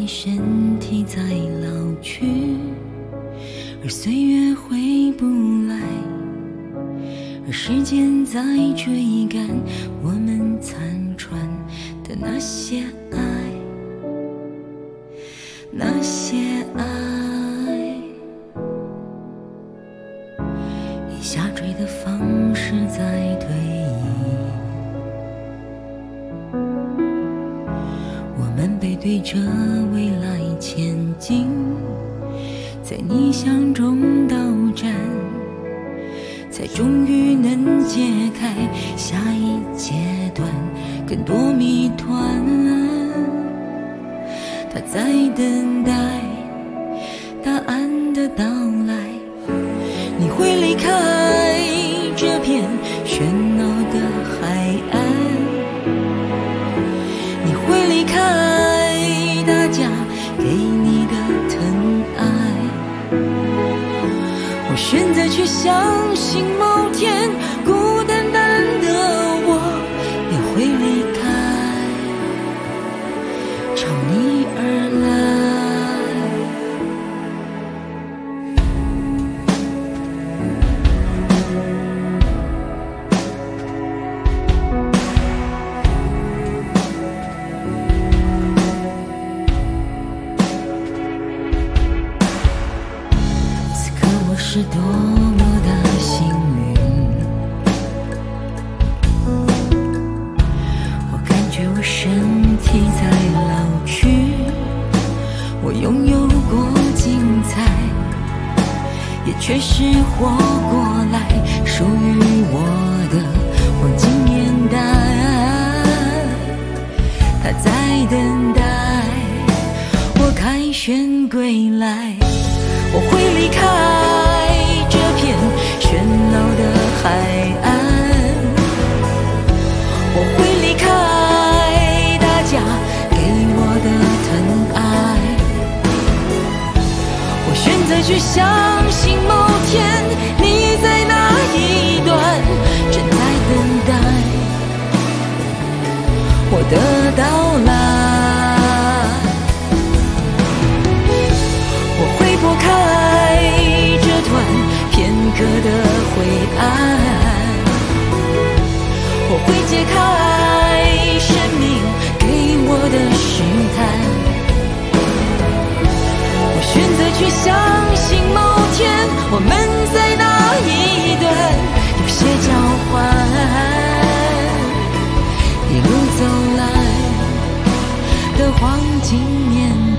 你身体在老去，而岁月回不来，而时间在追赶我们残喘的那些爱，那些爱。以下坠的方式在推移，我们背对着未来前进，在逆向中斗战，才终于能解开下一阶段更多谜团。他在等待答案的到来，你会离开这片喧闹的海岸，你会离开大家给你的疼爱。我选择去相信某天孤单单的我也会离开，朝你而来。是多么的幸运，我感觉我身体在老去，我拥有过精彩，也确实活过来属于我的黄金年代。他在等待我凯旋归来，我会离开喧闹的海岸，我会离开大家给我的疼爱。我选择去相信某天你在那一端正在等待我的到来。我会拨开这段片刻的灰暗，我会解开生命给我的试探。我选择去相信某天我们在那一端有些交换，一路走来的黄金年代。